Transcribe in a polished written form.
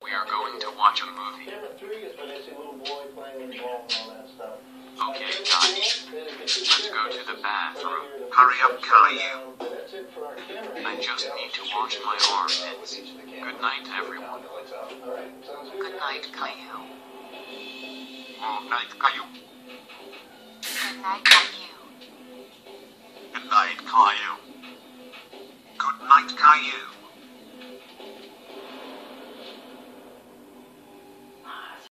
We are going to watch a movie. Okay, guys. Let's go to the bathroom. Hurry up, Caillou. I just need to wash my armpits. Good night, everyone. Good night, Caillou. Good night, Caillou. Good night, Caillou. Good night, Caillou. Good night, Caillou.